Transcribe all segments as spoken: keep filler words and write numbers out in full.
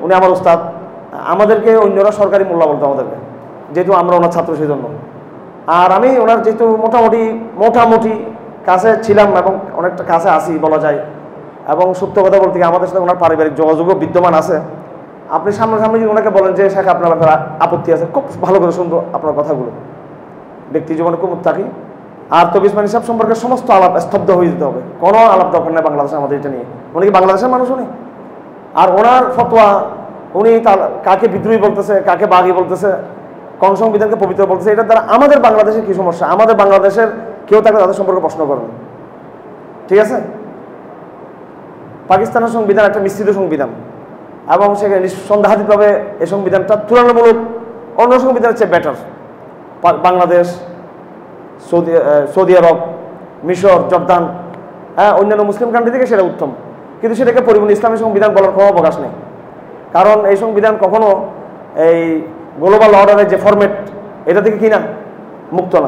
উনি আমার উস্তাদ, আমাদেরকে অন্যরা সরকারি মোল্লা বলতো আমাদেরকে, যেহেতু আমরা ওনার ছাত্র সেই জন্য। আর আমি ওনার যেহেতু মোটামুটি মোটামুটি কাছে ছিলাম এবং অনেকটা কাছে আসি বলা যায়, এবং সত্য কথা বলতে গিয়ে আমাদের সাথে ওনার পারিবারিক যোগাযোগও বিদ্যমান আছে। আপনি সামনাসামনি যদি ওনাকে বলেন যে শেখ আপনার ব্যাপারে আপত্তি আছে, খুব ভালো করে শুনবো আপনার কথাগুলো। ব্যক্তি জীবনে খুব থাকি। আর তৌকির ওসমানী সাহেব সম্পর্কে সমস্ত আলাপ স্তব্ধ হয়ে যেতে হবে, কোনো আলাপ দরকার নেই বাংলাদেশে আমাদের এটা নিয়ে। উনি কি বাংলাদেশের মানুষ উনি? আর ওনার ফতোয়া, উনি তার কাকে বিদ্রোহী বলতেছে, কাকে বাগী বলতেছে, কোন সংবিধানকে পবিত্র বলতেছে, এটার দ্বারা আমাদের বাংলাদেশের কি সমস্যা? আমাদের বাংলাদেশের কেউ থাকলে তাদের সম্পর্কে প্রশ্ন করবেন, ঠিক আছে? পাকিস্তানের সংবিধান একটা মিশ্রিত সংবিধান, এবং সেখানে সন্দেহাতীতভাবে এই সংবিধানটা তুলনামূলক অন্য সংবিধানের চেয়ে বেটার। বাংলাদেশ, সৌদি সৌদি আরব, মিশর, জর্দান, হ্যাঁ, অন্যান্য মুসলিম কান্ট্রি থেকে সেটা উত্তম, কিন্তু সেটাকে পরিপূর্ণ ইসলামী সংবিধান বলার কোনো অবকাশ নেই। কারণ এই সংবিধান কখনো এই গ্লোবাল অর্ডারের যে ফরম্যাট, এটা থেকে কিনা মুক্ত না।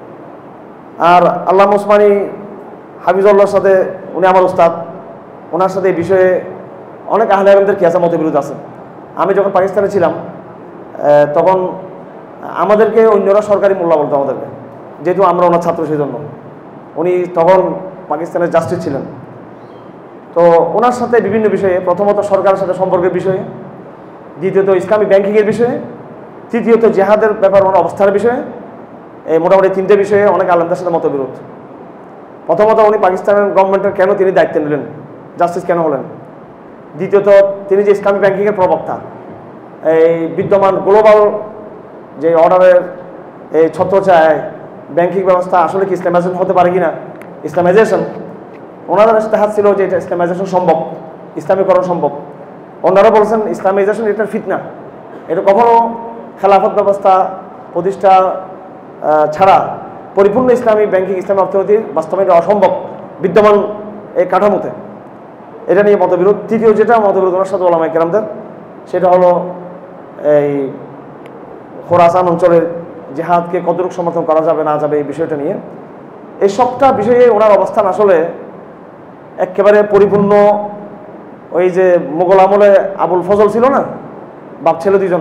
আর আল্লামা ওসমানী হাফিজুল্লাহর সাথে, উনি আমার উস্তাদ, ওনার সাথে এই বিষয়ে অনেক আহলে ইলমদের কিয়াসা মতবিরোধ আছে। আমি যখন পাকিস্তানে ছিলাম তখন আমাদেরকে অন্যরা সরকারি মোল্লা বলতো আমাদেরকে, যেহেতু আমরা ওনার ছাত্র সেই জন্য। উনি তখন পাকিস্তানের জাস্টিস ছিলেন। তো ওনার সাথে বিভিন্ন বিষয়ে, প্রথমত সরকারের সাথে সম্পর্কের বিষয়ে, দ্বিতীয়ত ইসলামী ব্যাংকিংয়ের বিষয়ে, তৃতীয়ত জেহাদের ব্যাপার ওনার অবস্থানের বিষয়ে, এই মোটামুটি তিনটে বিষয়ে অনেক আলেমদের সাথে মতবিরোধ। প্রথমত উনি পাকিস্তানের গভর্নমেন্টের কেন তিনি দায়িত্ব নিলেন, জাস্টিস কেন হলেন? দ্বিতীয়ত তিনি যে ইসলামী ব্যাংকিংয়ের প্রবক্তা, এই বিদ্যমান গ্লোবাল যে অর্ডারের এই ছত্রছায়ায় ব্যাংকিং ব্যবস্থা আসলে কি ইসলামাইজেশন হতে পারে কি না, ইসলামাইজেশন, ওনাদের ইস্তেহাদ ছিল যে এটা ইসলামাইজেশন সম্ভব, ইসলামীকরণ সম্ভব। ওনারা বলছেন ইসলামাইজেশন এটা ফিতনা, এটা কখনো খেলাফত ব্যবস্থা প্রতিষ্ঠা ছাড়া পরিপূর্ণ ইসলামী ব্যাংকিং, ইসলামী অর্থনীতির বাস্তবায়ন অসম্ভব বিদ্যমান এই কাঠামোতে। এটা নিয়ে মতবিরোধ। তৃতীয় যেটা মতবিরোধ ওনার সাথে ওলামায়ে কেরামদের, সেটা হলো এই খোরাসান অঞ্চলের জিহাদকে কতটুকু সমর্থন করা যাবে না যাবে এই বিষয়টা নিয়ে। এই সবটা বিষয়ে ওনার অবস্থান আসলে একেবারে পরিপূর্ণ। ওই যে মুঘল আমলে আবুল ফজল ছিল না, বাপ ছেলে দুজন,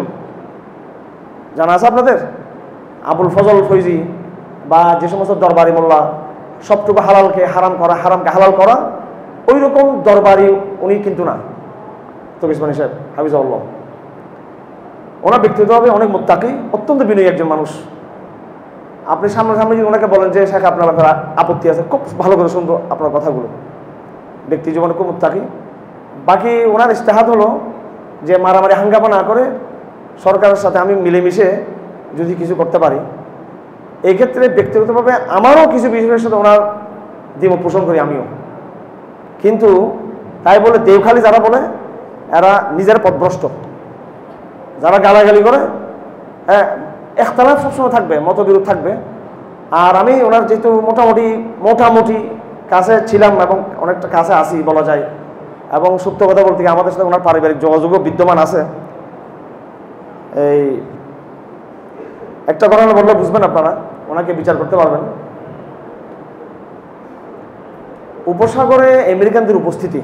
জানা আছে আপনাদের? আবুল ফজল ফৈজি বা যে সমস্ত দরবারি মোল্লা সবটুকু হালালকে হারাম করা, হারামকে হালাল করা, ওই রকম দরবারি উনি কিন্তু না তৌকির ওসমানী সাহেব হাফিজাহুল্লাহ। ওনার ব্যক্তিগতভাবে অনেক মুত্তাকি, অত্যন্ত বিনয়ী একজন মানুষ। আপনি সামনাসামনি যদি ওনাকে বলেন যে শেখ আপনার ব্যাপারে আপত্তি আছে, খুব ভালো করে শুনবো আপনার কথাগুলো। ব্যক্তি জীবনে খুব মুত্তাকি। বাকি ওনার ইস্তেহাদ হলো যে মারামারি হাঙ্গামা না করে সরকারের সাথে আমি মিলেমিশে যদি কিছু করতে পারি। এই ক্ষেত্রে ব্যক্তিগতভাবে আমারও কিছু বিষয়ের সাথে ওনার দ্বিমত পোষণ করি আমিও, কিন্তু তাই বলে দেওখালি যারা বলে এরা নিজের পথভ্রষ্ট, যারা গালাগালি করে, হ্যাঁ, ইখতিলাফ সবসময় থাকবে, মতবিরোধ থাকবে। আর আমি ওনার যেহেতু মোটামুটি মোটামুটি কাছে ছিলাম এবং অনেকটা কাছে আসি বলা যায়, এবং সত্য কথা বলতে গিয়ে আমাদের সাথে ওনার পারিবারিক যোগাযোগও বিদ্যমান আছে। এই একটা ঘটনা বললে বুঝবেন আপনারা, ওনাকে বিচার করতে পারবেন। উপসাগরে আমেরিকানদের উপস্থিতি,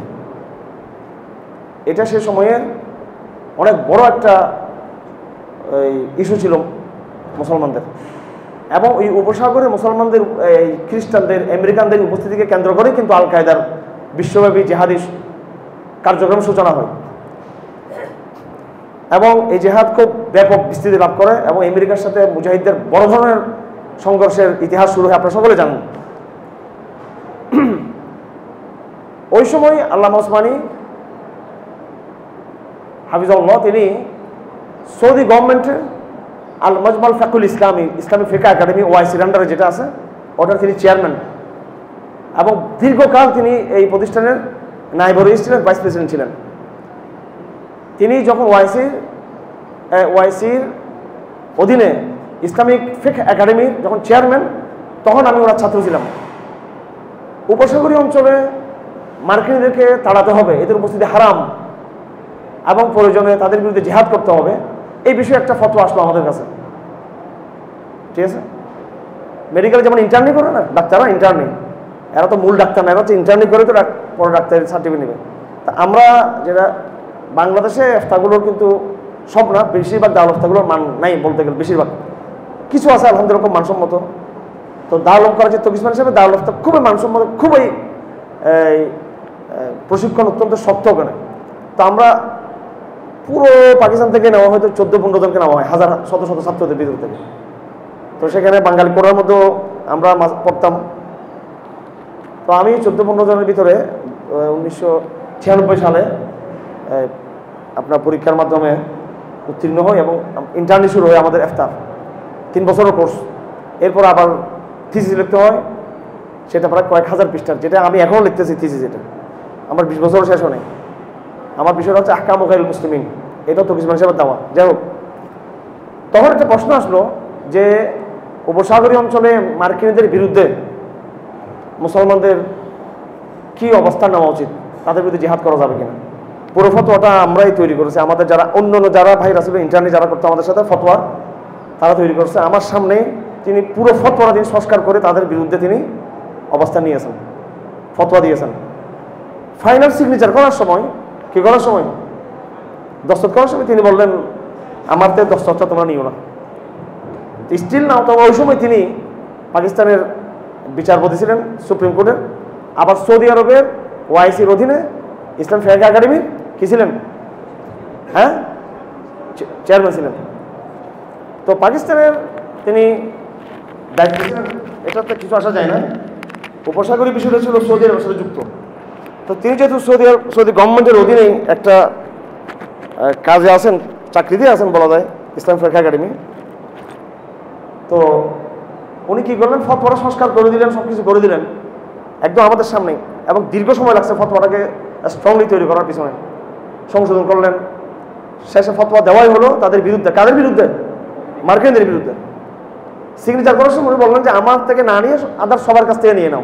এটা সে সময়ে অনেক বড় একটা ইস্যু ছিল মুসলমানদের, এবং ওই উপসাগরে মুসলমানদের, এই খ্রিস্টানদের, আমেরিকানদের উপস্থিতিকে কেন্দ্র করে কিন্তু আল কায়দার বিশ্বব্যাপী জেহাদি কার্যক্রম সূচনা হয়, এবং এই জেহাদ খুব ব্যাপক বিস্তৃতি লাভ করে, এবং আমেরিকার সাথে মুজাহিদদের বড় ধরনের সংঘর্ষের ইতিহাস শুরু হয়, আপনারা সকলে জানেন। ওই সময় আল্লামা ওসমানী হাফিজাহুল্লাহ তিনি সৌদি গভর্নমেন্টের আল মাজমাল ফাকুল ইসলামী, ইসলামিক ফিকা একাডেমি ওয়াইসির আন্ডারে যেটা আছে, ওটার তিনি চেয়ারম্যান, এবং দীর্ঘকাল তিনি এই প্রতিষ্ঠানের নায়েব রইস ছিলেন, ভাইস প্রেসিডেন্ট ছিলেন। তিনি যখন ওয়াইসির ওয়াইসির অধীনে ইসলামিক ফিক একাডেমির যখন চেয়ারম্যান, তখন আমি ওনার ছাত্র ছিলাম। উপসাগরীয় অঞ্চলে মার্কিনীদেরকে তাড়াতে হবে, এদের উপস্থিতি হারাম, এবং প্রয়োজনে তাদের বিরুদ্ধে জিহাদ করতে হবে, এই বিষয়ে একটা ফতোয়া আসলো আমাদের কাছে, ঠিক আছে? মেডিকেলে যেমন ইন্টার্নি করে না ডাক্তাররা, ইন্টার্নি, এরা তো মূল ডাক্তার না, এরা হচ্ছে ইন্টার্নি করে তো পরে ডাক্তারের সার্টিফিকেট নেবে। তা আমরা যেটা বাংলাদেশে ইফতাগুলোর কিন্তু সব না, বেশিরভাগ দারুল ইফতাগুলোর মান নাই বলতে গেলে, বেশিরভাগ। কিছু আছে আলহামদুলিল্লাহ খুব মানসম্মত। তো দারুল করা যে তকিসমান হিসেবে দারুল ইফতা খুবই মানসম্মত, খুবই প্রশিক্ষণ অত্যন্ত শক্ত ওখানে। তো আমরা পুরো পাকিস্তান থেকে নেওয়া হয়তো চোদ্দো পনেরো জনকে নেওয়া হয়, হাজার শত শত ছাত্রদের ভিতর থেকে। তো সেখানে বাঙালি কোড়ার মধ্যেও আমরা পড়তাম। তো আমি চোদ্দো পনেরো জনের ভিতরে উনিশশো ছিয়ানব্বই সালে আপনার পরীক্ষার মাধ্যমে উত্তীর্ণ হই এবং ইন্টার্নি শুরু হয় আমাদের ইফতার, তিন বছরের কোর্স। এরপর আবার থিসিস লিখতে হয়, সেটা প্রায় কয়েক হাজার পৃষ্ঠার, যেটা আমি এখনও লিখতেছি থিসিস। এটা আমার বিশ বছরও শেষ হয়। আমার বিষয়টা হচ্ছে আহকাম গায়রুল মুসলিমিন, এটাও তকিসমান হিসেবে দেওয়া। যাই হোক, তখন একটা প্রশ্ন আসলো যে উপসাগরীয় অঞ্চলে মার্কিনীদের বিরুদ্ধে মুসলমানদের কি অবস্থান নেওয়া উচিত, তাদের বিরুদ্ধে জিহাদ করা যাবে কিনা। পুরো ফতোয়াটা আমরাই তৈরি করেছি, আমাদের যারা অন্য অন্য যারা ভাই রাসুল ইন্টারনি যারা করতো আমাদের সাথে ফতোয়া, তারা তৈরি করছে। আমার সামনে তিনি পুরো ফতোয়াটা তিনি সংস্কার করে তাদের বিরুদ্ধে তিনি অবস্থান নিয়েছেন, ফতোয়া দিয়েছেন। ফাইনাল সিগনেচার করার সময়, কি করার সময়, দস্তখত করার সময় তিনি বললেন, আমার তো দস্তখতটা তোমরা নিও না। Still now. তো ওই সময় তিনি পাকিস্তানের বিচারপতি ছিলেন সুপ্রিম কোর্টের, আবার সৌদি আরবের ওআইসির অধীনে ইসলাম ফিকহ একাডেমির কি ছিলেন, হ্যাঁ চেয়ারম্যান ছিলেন। তো পাকিস্তানের তিনি দায়িত্ব ছিলেন, এটাতে কিছু আসা যায় না। উপসাগরীয় বিষয়টা ছিল সৌদি আরবের সাথে যুক্ত। তো তিনি যেহেতু সৌদি আরব সৌদি গভর্নমেন্টের অধীনেই একটা কাজে আছেন, চাকরিতে আছেন বলা যায়, ইসলাম ফিকহ একাডেমি। তো উনি কী করলেন, ফতোয়াটা সংস্কার করে দিলেন, সব কিছু করে দিলেন একদম আমাদের সামনেই। এবং দীর্ঘ সময় লাগছে ফতোয়াটাকে স্ট্রংলি তৈরি করার পিছনে, সংশোধন করলেন। শেষে ফতোয়া দেওয়াই হলো তাদের বিরুদ্ধে। কাদের বিরুদ্ধে? মার্কিনদের বিরুদ্ধে। সিগনেচার করার সময় উনি বললেন যে আমার থেকে না নিয়ে আদার সবার কাছ থেকে নিয়ে নাও।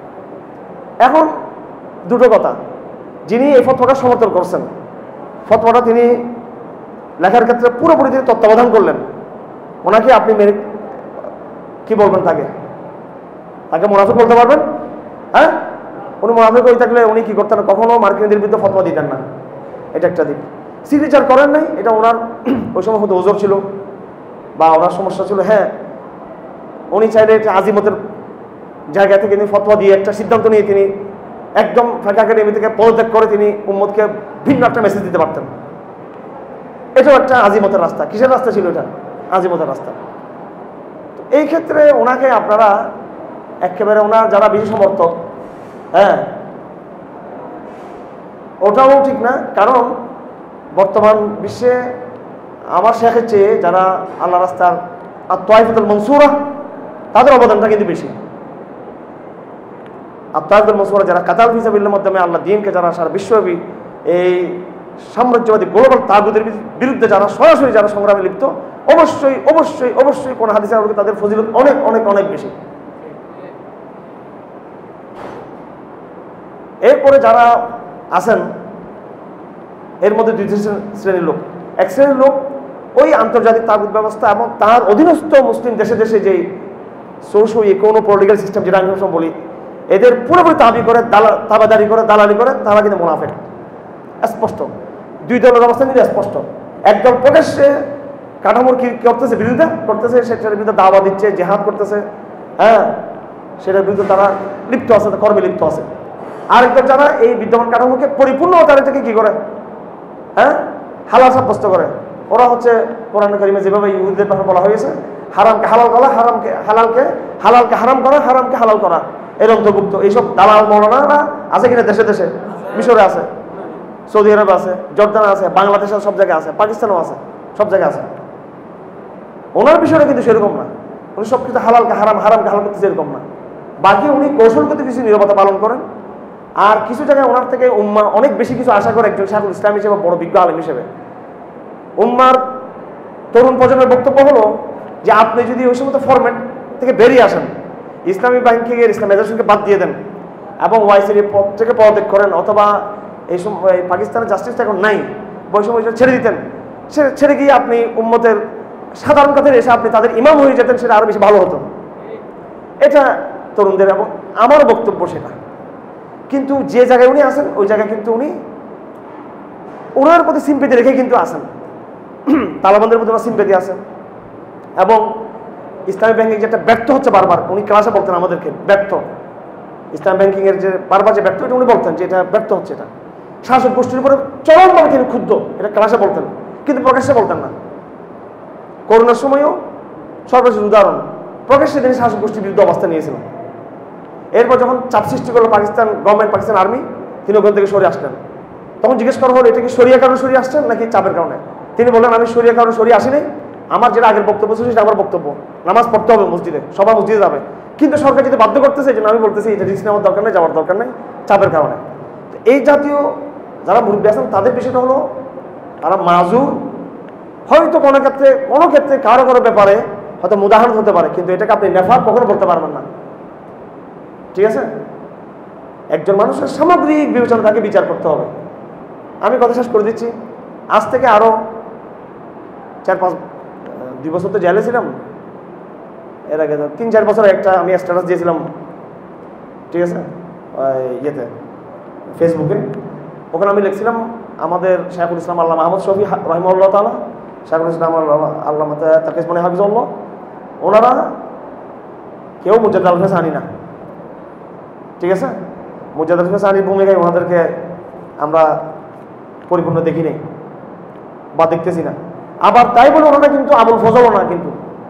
এখন দুটো কথা, যিনি এই ফতোয়াটা সমর্থন করছেন, ফতোয়াটা তিনি লেখার ক্ষেত্রে পুরোপুরি তিনি তত্ত্বাবধান করলেন, ওনাকে আপনি মেনে কি বলবেন, তাকে তাকে মুনাফিক বলতে পারবেন? হ্যাঁ, উনি মুনাফিক হয়ে থাকলে উনি কি করতেন, কখনো মার্কিনদের বিরুদ্ধে ফতোয়া দিতেন না। এটা একটা দিক। সিগনেচার করেন নাই, এটা ওনার ওই সময় হয়তো ওজর ছিল বা ওনার সমস্যা ছিল। হ্যাঁ, উনি চাইলে এটা আজিমতের জায়গা থেকে তিনি ফতোয়া দিয়ে একটা সিদ্ধান্ত নিয়ে তিনি একদম ফিকহ একাডেমি থেকে পদত্যাগ করে তিনি উম্মতকে ভিন্ন একটা মেসেজ দিতে পারতেন। এটাও একটা আজিমতের রাস্তা। কিসের রাস্তা ছিল এটা? আজিমতের রাস্তা। তো এই ক্ষেত্রে ওনাকে আপনারা একেবারে ওনার যারা বেশি সমর্থক, হ্যাঁ, ওটাও ঠিক না। কারণ বর্তমান বিশ্বে আমার শেখের চেয়ে যারা আল্লাহ রাস্তার আর তোয়াইফাতুল মনসুরা, তাদের অবদানটা কিন্তু বেশি। আর তোয়াইফাতুল মনসুরা যারা কাতাল ফি সাবিলিল্লাহর মাধ্যমে আল্লাহ দ্বীনকে যারা সারা বিশ্বব্যাপী এই সাম্রাজ্যবাদী গ্লোবাল তাগুতের বিরুদ্ধে যারা সরাসরি যারা সংগ্রামে লিপ্ত, অবশ্যই অবশ্যই অবশ্যই কোন হাদিসের আলোকে তাদের ফজিলত অনেক অনেক অনেক বেশি। এরপরে যারা আছেন এর মধ্যে দুই শ্রেণীর লোক। এক শ্রেণীর লোক ওই আন্তর্জাতিক তাগুত ব্যবস্থা এবং তার অধীনস্থ মুসলিম দেশে দেশে যেই সোশ্য ইকোনো পলিটিক্যাল সিস্টেম, যেটা আমি সবসময় বলি, এদের পুরোপুরি দাবি করে তাবাদারি করে দালালি করে, তারা কিন্তু মুনাফিক। স্পষ্ট দুই দলের অবস্থা কিন্তু স্পষ্ট। একদল প্রকাশ্যে কাঠামোর কি করতেছে, বিরোধিতা করতেছে, সেটার বিরুদ্ধে দাওয়া দিচ্ছে, জেহাদ করতেছে, হ্যাঁ, সেটার বিরুদ্ধে তারা লিপ্ত আছে, কর্মে লিপ্ত আছে। আরেকদল যারা এই বিদ্যমান কাঠামোকে পরিপূর্ণ তাদের থেকে কি করে, হ্যাঁ, হালাল সাব্যস্ত করে। ওরা হচ্ছে কোরআন কারিমে যেভাবে ইহুদিদের ব্যাপারে বলা হয়েছে, হারামকে হালাল করা, হারামকে হালালকে হালালকে হারাম করা, হারামকে হালাল করা, এর অন্তর্ভুক্ত। এইসব দালাল মৌলানারা আছে কিনা দেশে দেশে? মিশরে আছে, সৌদি আরবে আছে, জর্দানে আছে, বাংলাদেশে সব জায়গায় আছে, পাকিস্তানেও আছে, সব জায়গায় আছে। ওনার বিষয়টা কিন্তু সেরকম না। উনি সব কিছু হালালকে হারাম, হারামকে হালাল করতে সেরকম না। বাকি উনি কৌশলগত কিছু নীরবতা পালন করেন। আর কিছু জায়গায় ওনার থেকে উম্মা অনেক বেশি কিছু আশা করে একজন শাইখুল ইসলাম হিসেবে, বড় বিজ্ঞ আলেম হিসেবে। উম্মার তরুণ প্রজন্মের বক্তব্য হলো যে আপনি যদি ওই সমস্ত ফরম্যাট থেকে বেরিয়ে আসেন, ইসলামী ব্যাংকিংয়ের ইসলাম এজেন্সিকে বাদ দিয়ে দেন এবং ওয়াইসির পদ থেকে পদত্যাগ করেন, অথবা এই সময় পাকিস্তানের জাস্টিসটা এখন নাই, ওই সময় ছেড়ে দিতেন, সে ছেড়ে গিয়ে আপনি উম্মতের সাধারণ কাছে এসে আপনি তাদের ইমাম হয়ে যেতেন, সেটা আরও বেশি ভালো হতো। এটা তরুণদের এবং আমার বক্তব্য সেটা। কিন্তু যে জায়গায় উনি আছেন ওই জায়গায় কিন্তু উনি ওনার প্রতি সিম্পেথি রেখে কিন্তু আসেন, তালেবানদের প্রতি ওনার সিম্পেথি আছে। এবং ইসলামী ব্যাংকিং যেটা ব্যর্থ হচ্ছে বারবার, উনি ক্লাসে বলতেন আমাদেরকে ব্যর্থ, ইসলাম ব্যাংকিংয়ের যে বারবার যে ব্যর্থ, এটা উনি বলতেন যে এটা ব্যর্থ হচ্ছে, এটা শাসক গোষ্ঠীর উপরে চরমভাবে তিনি ক্ষুব্ধ, এটা ক্লাসে বলতেন কিন্তু প্রকাশ্যে বলতেন না। করোনার সময়ও সর্বশেষ উদাহরণ, প্রকাশ্যে তিনি শাসক গোষ্ঠীর বিরুদ্ধে অবস্থান নিয়েছিলেন। এরপর যখন চাপ সৃষ্টি করলো পাকিস্তান গভর্নমেন্ট, পাকিস্তান আর্মি, তিনি ওখান থেকে সরে আসলেন। তখন জিজ্ঞেস করা হলো এটা কি শরিয়া কারণে সরিয়ে আসছেন নাকি চাপের কারণে? তিনি বললেন আমি শরিয়া কারণে সরিয়ে আসিনি, আমার যেটা আগের বক্তব্য ছিল সেটা আমার বক্তব্য, নামাজ পড়তে হবে মসজিদে, সবাই মসজিদে যাবে, কিন্তু সরকার যদি বাধ্য করতেছে এই জন্য আমি বলতেছি এটা রিস্ক নেওয়ার দরকার নেই, যাওয়ার দরকার নেই চাপের কারণে। এই জাতীয় যারা মুরব্বী আছেন তাদের বিষয়টা হলো তারা মাজুর, হয়তো কোনো ক্ষেত্রে কোনো ক্ষেত্রে কারো কারো ব্যাপারে হয়তো মুদাহারত হতে পারে, কিন্তু এটাকে আপনি নেফাক কখনো বলতে পারবেন না। ঠিক আছে, একজন মানুষের সামগ্রিক বিবেচনা তাকে বিচার করতে হবে। আমি কথা শেষ করে দিচ্ছি, আজ থেকে আরো চার পাঁচ দুই বছর তো জেলে ছিলাম, এর আগে তিন চার বছর একটা আমি স্ট্যাটাস দিয়েছিলাম, ঠিক আছে, ইয়েতে ফেসবুকে, ওখানে আমি লিখছিলাম আমাদের শেখুল ইসলাম আল্লাহ মাহমুদ শফি রহিমউল্লাহ তাআলা, শেখুল ইসলাম আল্লাহ তাকিস মানে হাফিজুল্লাহ, ওনারা কেউ মুজাদ্দিদ আল ফেসানি না। ঠিক আছে, মুজাদ্দিদ আল ফেসানির ভূমিকায় ওনাদেরকে আমরা পরিপূর্ণ দেখি নেই বা দেখতেছি না। আবার তাই বলে ওনারা কিন্তু আবুল ফজলও না, কিন্তু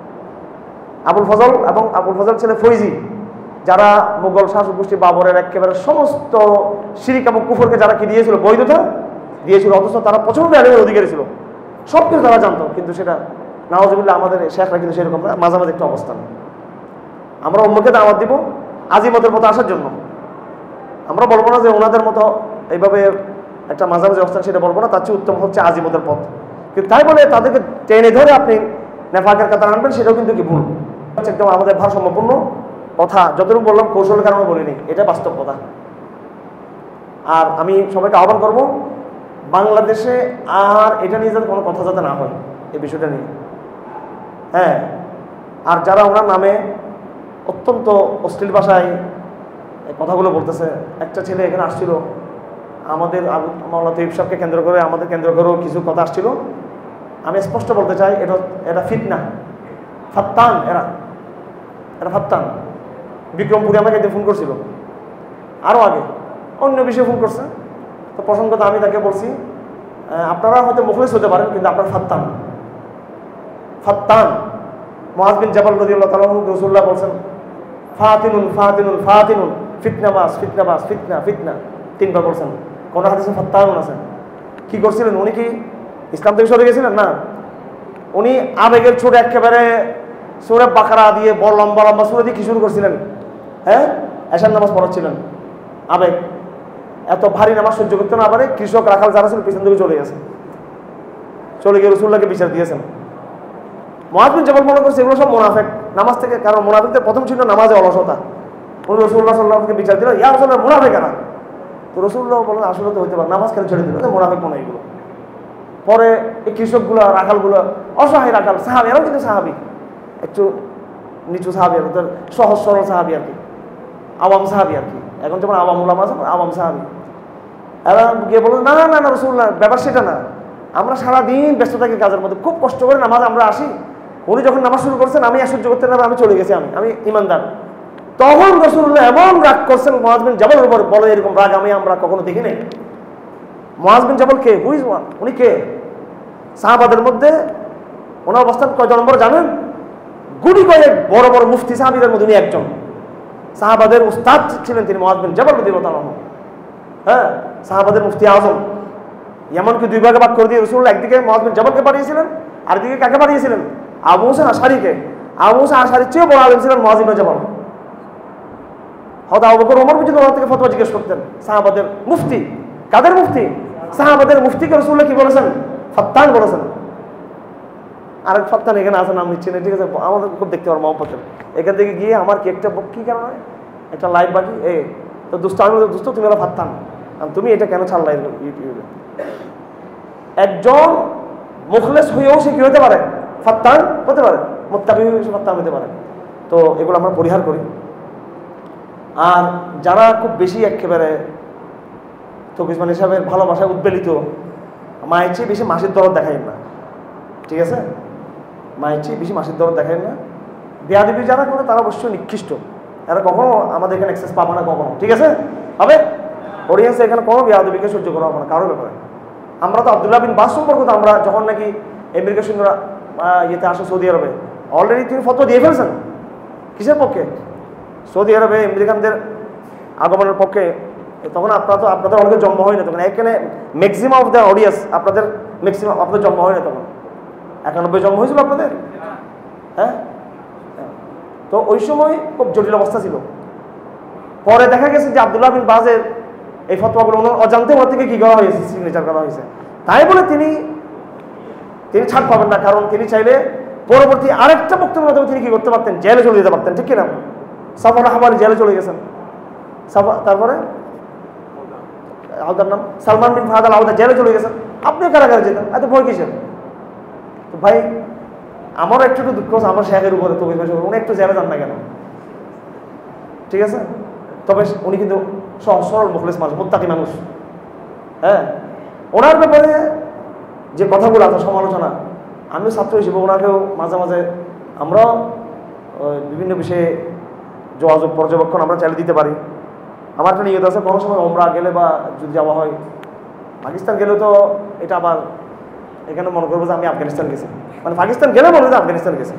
আবুল ফজল এবং আবুল ফজল ছেলে ফৈজি, যারা মুঘল শাসক গোষ্ঠী বাবরের একেবারে সমস্ত শিরিক এবং কুফরকে যারা কি দিয়েছিল, বৈধতা দিয়েছিল, অথচ তারা প্রচন্ড আলিমের অধিকারী ছিল, সব কিছু তারা জানতো, কিন্তু সেটা নাওয়াজুবিল্লাহ আমাদের শেখরা কিন্তু সেরকম না, মাঝামাঝি একটা অবস্থান। আমরা অন্যকে দাওয়াত দিব আজিমতের মতো আসার জন্য, আমরা বলবো না যে ওনাদের মতো এইভাবে একটা মাঝামাঝি অবস্থান, সেটা বলবো না, তার চেয়ে উত্তম হচ্ছে আজিমতের পথ। কিন্তু তাই বলে তাদেরকে টেনে ধরে আপনি নেফাকের কথা আনবেন, সেটাও কিন্তু কি ভুল। একদম আমাদের ভারসাম্যপূর্ণ কথা, যতটুকু বললাম কৌশলের কারণে বলিনি, এটা বাস্তব কথা। আর আমি সবাইকে আহ্বান করব বাংলাদেশে আর এটা নিয়ে যাতে কোনো কথা যাতে না হয়, এই বিষয়টা নিয়ে। হ্যাঁ, আর যারা ওনার নামে অত্যন্ত অশ্লীল ভাষায় কথাগুলো বলতেছে, একটা ছেলে এখানে আসছিল আমাদের আবু মাওলানা তৈয়ব সাহেবকে কেন্দ্র করে, আমাদের কেন্দ্র করেও কিছু কথা আসছিল। আমি স্পষ্ট বলতে চাই এটা এটা ফিতনা, ফাত্তান, এরা এটা ফাত্তান। বিক্রমপুরে আমাকে একদিন ফোন করছিল, আরও আগে অন্য বিষয়ে ফোন করছে। তো প্রসঙ্গত আমি তাকে বলছি আপনারা হয়তো মুখলিস হতে পারেন, কিন্তু আপনার ফাত্তান ফাত্তান মুআয বিন জাবাল রাদিয়াল্লাহু তাআলা আনহু রাসূলুল্লাহ বলছেন ফাতিনুন ফাতিনুন ফাতিনুন, ফিতনাবাস ফিতনাবাস ফিতনা ফিতনা, তিনবার বলছেন। কোন হাদিসে ফাত্তানুন আছে। কি করছিলেন উনি? কি ইসলাম থেকে সরে গেছিলেন? না, উনি আবেগের ছোট একেবারে সূরা বাকারা দিয়ে বড় লম্বা লম্বা সূরা দিয়ে কি শুরু করছিলেন? হ্যাঁ, এশার নামাজ পড়াচ্ছিলেন। আবেগ, এত ভারী নামাজ সহ্য করতে না পারে কৃষক রাখাল যারা ছিল পিছন দিকে চলে গেছে, চলে গিয়ে রাসূলুল্লাহকে বিচার দিয়েছেন। মুআয বিন জাবাল মনে করছে এগুলো সব মুনাফিক নামাজ থেকে, কারণ মুনাফিকদের প্রথম ছিল নামাজে অলসতা। উনি রাসূলুল্লাহ সাল্লাল্লাহু আলাইহি ওয়াসাল্লামকে বিচার দিল, ইয়া রাসূলুল্লাহ মুনাফিক না। তো রাসূলুল্লাহ বলেন আসলে তো হইতে পারে, নামাজ কেন ছেড়ে দিল? মুনাফিক মনে এগুলো। পরে এই কৃষকগুলো রাখালগুলো অসহায় রাখাল সাহাবী, এরাও কিন্তু সাহাবী, একটু নিচু সাহাবী, ওদের সহজ সরল সাহাবী আর কি, আওয়াম সাহাবী আর কি। এখন যেমন আওয়াম উলামা আছে, আওয়াম সাহাবী। এরা গিয়ে বলল না না না রাসূলুল্লাহ, ব্যাপার সেটা না, আমরা সারাদিন ব্যস্ত থাকি কাজের মধ্যে, খুব কষ্ট করে নামাজ আমরা আসি। উনি যখন নামাজ শুরু করছেন আমি সহ্য করতে না, আমি চলে গেছি, আমি আমি ইমানদার। তখন রাসূলুল্লাহ এমন রাগ করছেন মুআয বিন জাবালের উপর, বলে এরকম রাগ আমি আমরা কখনো দেখি নাই। মুআয বিন জাবাল কে? Who is one? উনি কে? সাহাবাদের মধ্যে ওনার অবস্থান কয়জন নম্বর জানেন? গুটি কয়েক বড় বড় মুফতি সাহাবীদের মধ্যে উনি একজন। সাহাবাদের উস্তাদ ছিলেন তিনি, মুআয বিন জাবাল রাদিয়াল্লাহু তাআলা আনহু। হ্যাঁ, সাহাবাদের মুফতি আযম। এমনকি দুই ভাগে ভাগ করে দিয়ে রাসূলুল্লাহ একদিকে মুআয বিন জাবালকে পাঠিয়েছিলেন, আর দিকে কাকে পাঠিয়েছিলেন? আবু মুসা আশআরীকে। আবু মুসা আশআরীর চেয়ে বড় আলেম ছিলেন মুআয বিন জাবাল। হযরত আবু বকর ওমর পর্যন্ত ওনার থেকে ফতোয়া জিজ্ঞেস করতেন। সাহাবাদের মুফতি। কাদের মুফতি? সাহাবাদের মুফতিকে রাসূলুল্লাহ কি বলেছেন? ফাত্তান বলেছেন। আরেক ফাত্তান এখানে আছে, নাম নিচ্ছে না, ঠিক আছে, আমাদের খুব দেখতে পারো মহব্বতের। এখান থেকে গিয়ে আমার কি একটা কি কেন একটা লাইভ বাকি এ তো দুস্থ, আমি দুস্থ তুমি হলো ফাত্তান, তুমি এটা কেন ছাড়লা ইউটিউবে? একজন মুখলেস হয়েও সে কি হতে পারে? ফাত্তান হতে পারে, মুত্তাকি হয়েও সে ফাত্তান হতে পারে। তো এগুলো আমরা পরিহার করি। আর যারা খুব বেশি একেবারে তকিজমান হিসাবে ভালোবাসায় উদ্বেলিত, মায়ের চেয়ে বেশি মাসির দরদ দেখাইন না, ঠিক আছে? মায়ের চেয়ে বেশি মাসির দরদ দেখাইন না। বেয়াদবি যারা করে তারা অবশ্যই নিকৃষ্ট, এরা কখনো আমাদের এখানে অ্যাক্সেস পাবে না কখনো, ঠিক আছে? হবে অডিয়েন্সে এখানে কোনো বেয়াদবিকে সহ্য করা হবে না কারোর ব্যাপারে। আমরা তো আব্দুল্লাহ বিন বাস সম্পর্কে তো আমরা যখন নাকি আমেরিকার সৈন্যরা ইয়েতে আসে সৌদি আরবে, অলরেডি তিনি ফতোয়া দিয়ে ফেলছেন কিসের পক্ষে? সৌদি আরবে আমেরিকানদের আগমনের পক্ষে। তখন আপনারা তো আপনাদের অনেকে জন্ম হয় না তখন, এখানে ম্যাক্সিমাম অফ দ্য অডিয়েন্স আপনাদের ম্যাক্সিমাম আপনাদের জন্ম হয় না তখন, একানব্বই জন্ম হয়েছিল আপনাদের, হ্যাঁ? তো ওই সময় খুব জটিল অবস্থা ছিল। পরে দেখা গেছে যে আব্দুল্লাহ বিন বাজের এই ফতোয়াগুলো অজান্তে ওর থেকে কী করা হয়েছে, সিগনেচার করা হয়েছে। তাই বলে তিনি তিনি ছাড় পাবেন না, কারণ তিনি চাইলে পরবর্তী আরেকটা বক্তব্যের মাধ্যমে তিনি কী করতে পারতেন, জেলে চলে যেতে পারতেন, ঠিক কিনা? সাফর আহমার জেলে চলে গেছেন, সাফা তারপরে আওদার নাম সালমান বিন ফাহাদ আল আওদা জেলে চলে গেছেন, আপনি কারাগারে যেতেন, এত ভয় কিসের? তো ভাই আমারও একটু একটু দুঃখ আছে আমার শেখের উপরে, তবে উনি একটু জেলে যান না কেন, ঠিক আছে? তবে উনি কিন্তু সহজ সরল মুখলেস মানুষ, মুত্তাকি মানুষ, হ্যাঁ। ওনার ব্যাপারে যে কথাগুলো আছে সমালোচনা, আমিও ছাত্র হিসেবে ওনাকেও মাঝে মাঝে আমরাও বিভিন্ন বিষয়ে যোগাযোগ পর্যবেক্ষণ আমরা চালিয়ে দিতে পারি। আমার একটা নিয়ত আছে, কোনো সময় ওমরা গেলে বা যদি যাওয়া হয়, পাকিস্তান গেলেও তো এটা আবার এখানে মনে করবো যে আমি আফগানিস্তান গেছি, মানে পাকিস্তান গেলে মনে হয় আফগানিস্তান গেছি,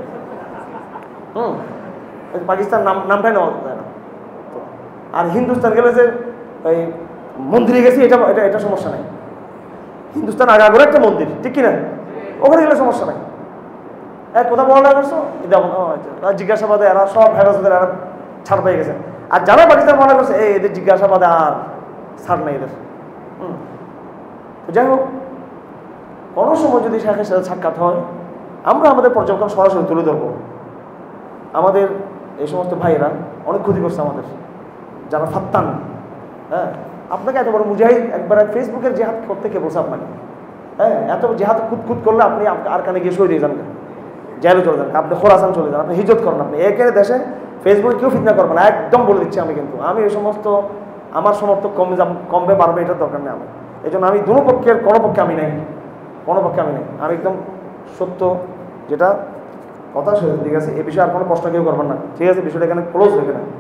হুম, পাকিস্তান নাম নামটাই নেওয়া যায় না। আর হিন্দুস্তান গেলে যে ওই মন্দিরে গেছি এটা এটা এটা সমস্যা নাই, হিন্দুস্তান আগে আগে একটা মন্দির, ঠিক কিনা? ওখানে গেলে সমস্যা নাই। এক কথা বলা করছো যেমন জিজ্ঞাসাবাদে এরা সব হেফাজতের এরা ছাড় পেয়ে গেছে, আর যারা পাকিস্তান মনে করছে এই এদের জিজ্ঞাসাবাদে আর ছাড় নেই এদের। হুম, তো যাই হোক, কোনো সময় যদি শেখের সাথে সাক্ষাৎ হয় আমরা আমাদের পর্যবেক্ষণ সরাসরি তুলে ধরবো। আমাদের এই সমস্ত ভাইয়েরা অনেক ক্ষতি করছে আমাদের, যারা ফাত্তান, হ্যাঁ। আপনাকে এত বড় মুজাহিদ একবার ফেসবুকের জেহাদ করতে কে বলছে আপনাকে, হ্যাঁ? এত জেহাদ খুদ খুদ করলে আপনি আর কানে গিয়ে সরে দিয়ে যান, জেলে চলে যান, আপনি খোরাসান চলে যান, আপনি হিজত করেন, আপনি এখানে দেশে ফেসবুকে কেউ ফিতনা করবে না, একদম বলে দিচ্ছি আমি। কিন্তু আমি এই সমস্ত আমার সমর্থক কমে কমবে বাড়বে এটার দরকার নেই আমার, এই জন্য আমি দুনো পক্ষের কোনো পক্ষে আমি নেই, কোনো পক্ষে আমি নেই, আমি একদম সত্য যেটা কথা সেটা ঠিক আছে, এই বিষয়ে আর কোনো প্রশ্ন কেউ করবেন না, ঠিক আছে? বিষয়টা এখানে ক্লোজ হয়ে গেলে